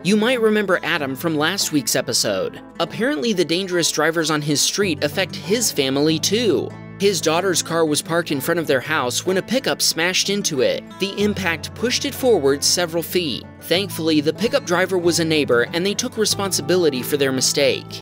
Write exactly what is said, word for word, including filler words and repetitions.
You might remember Adam from last week's episode. Apparently, the dangerous drivers on his street affect his family too. His daughter's car was parked in front of their house when a pickup smashed into it. The impact pushed it forward several feet. Thankfully, the pickup driver was a neighbor and they took responsibility for their mistake.